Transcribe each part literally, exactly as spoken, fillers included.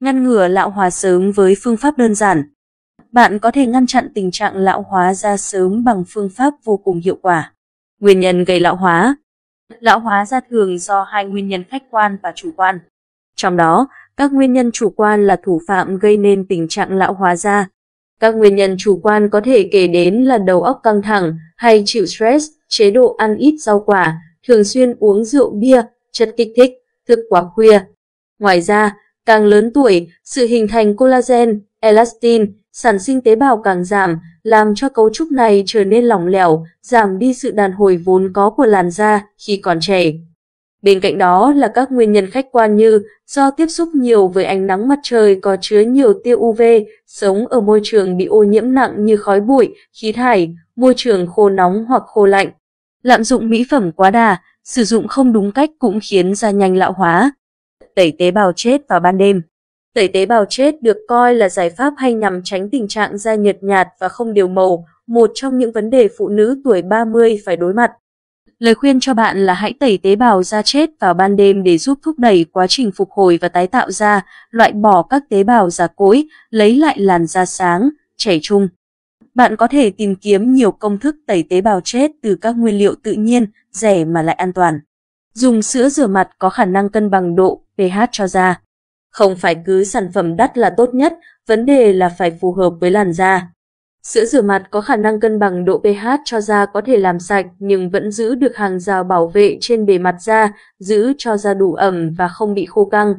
Ngăn ngừa lão hóa sớm với phương pháp đơn giản. Bạn có thể ngăn chặn tình trạng lão hóa da sớm bằng phương pháp vô cùng hiệu quả. Nguyên nhân gây lão hóa. Lão hóa da thường do hai nguyên nhân khách quan và chủ quan. Trong đó, các nguyên nhân chủ quan là thủ phạm gây nên tình trạng lão hóa da. Các nguyên nhân chủ quan có thể kể đến là đầu óc căng thẳng hay chịu stress, chế độ ăn ít rau quả, thường xuyên uống rượu bia, chất kích thích, thức quá khuya. Ngoài ra, càng lớn tuổi, sự hình thành collagen, elastin, sản sinh tế bào càng giảm, làm cho cấu trúc này trở nên lỏng lẻo, giảm đi sự đàn hồi vốn có của làn da khi còn trẻ. Bên cạnh đó là các nguyên nhân khách quan như do tiếp xúc nhiều với ánh nắng mặt trời có chứa nhiều tia u vê, sống ở môi trường bị ô nhiễm nặng như khói bụi, khí thải, môi trường khô nóng hoặc khô lạnh. Lạm dụng mỹ phẩm quá đà, sử dụng không đúng cách cũng khiến da nhanh lão hóa. Tẩy tế bào chết vào ban đêm. Tẩy tế bào chết được coi là giải pháp hay nhằm tránh tình trạng da nhợt nhạt và không đều màu, một trong những vấn đề phụ nữ tuổi ba mươi phải đối mặt. Lời khuyên cho bạn là hãy tẩy tế bào da chết vào ban đêm để giúp thúc đẩy quá trình phục hồi và tái tạo da, loại bỏ các tế bào già cỗi, lấy lại làn da sáng, trẻ trung. Bạn có thể tìm kiếm nhiều công thức tẩy tế bào chết từ các nguyên liệu tự nhiên, rẻ mà lại an toàn. Dùng sữa rửa mặt có khả năng cân bằng độ pH cho da. Không phải cứ sản phẩm đắt là tốt nhất, vấn đề là phải phù hợp với làn da. Sữa rửa mặt có khả năng cân bằng độ pH cho da có thể làm sạch nhưng vẫn giữ được hàng rào bảo vệ trên bề mặt da, giữ cho da đủ ẩm và không bị khô căng.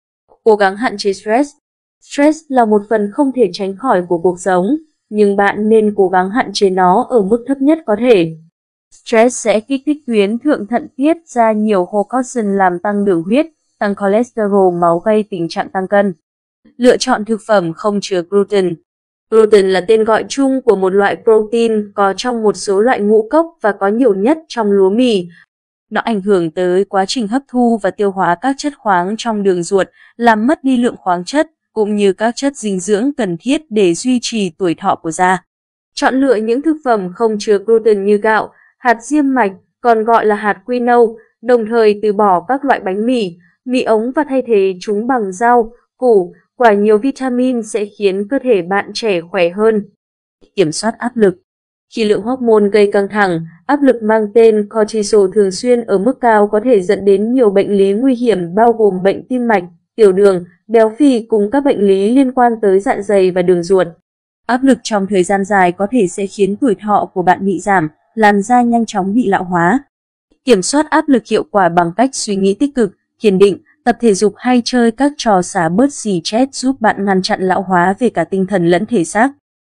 Cố gắng hạn chế stress. Stress là một phần không thể tránh khỏi của cuộc sống, nhưng bạn nên cố gắng hạn chế nó ở mức thấp nhất có thể. Stress sẽ kích thích tuyến thượng thận tiết ra nhiều cortisol làm tăng đường huyết, tăng cholesterol máu gây tình trạng tăng cân. Lựa chọn thực phẩm không chứa gluten. Gluten là tên gọi chung của một loại protein có trong một số loại ngũ cốc và có nhiều nhất trong lúa mì. Nó ảnh hưởng tới quá trình hấp thu và tiêu hóa các chất khoáng trong đường ruột, làm mất đi lượng khoáng chất cũng như các chất dinh dưỡng cần thiết để duy trì tuổi thọ của da. Chọn lựa những thực phẩm không chứa gluten như gạo, hạt diêm mạch, còn gọi là hạt quy nâu, đồng thời từ bỏ các loại bánh mì, mì ống và thay thế chúng bằng rau, củ, quả nhiều vitamin sẽ khiến cơ thể bạn trẻ khỏe hơn. Kiểm soát áp lực. Khi lượng hormone gây căng thẳng, áp lực mang tên cortisol thường xuyên ở mức cao có thể dẫn đến nhiều bệnh lý nguy hiểm bao gồm bệnh tim mạch, tiểu đường, béo phì cùng các bệnh lý liên quan tới dạ dày và đường ruột. Áp lực trong thời gian dài có thể sẽ khiến tuổi thọ của bạn bị giảm, làn da nhanh chóng bị lão hóa. Kiểm soát áp lực hiệu quả bằng cách suy nghĩ tích cực, thiền định, tập thể dục hay chơi các trò xả bớt xì stress giúp bạn ngăn chặn lão hóa về cả tinh thần lẫn thể xác.